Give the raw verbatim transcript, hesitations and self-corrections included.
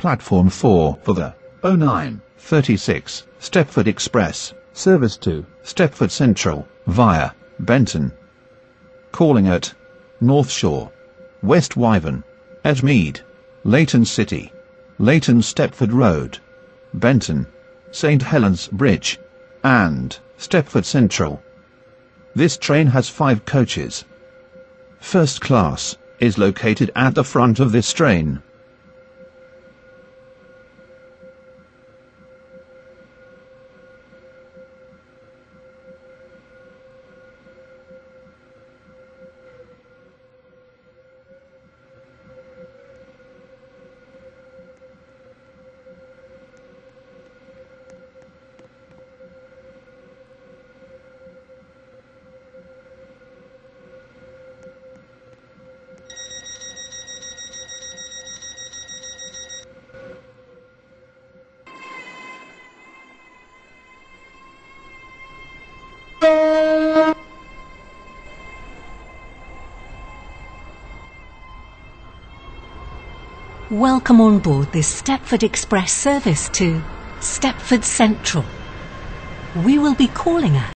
Platform four for the oh nine thirty-six Stepford Express, service to Stepford Central, via Benton. Calling at North Shore, West Wyvern, Edgemead, Leighton City, Leighton Stepford Road, Benton, Saint Helens Bridge, and Stepford Central. This train has five coaches. First class is located at the front of this train. Welcome on board this Stepford Express service to Stepford Central. We will be calling at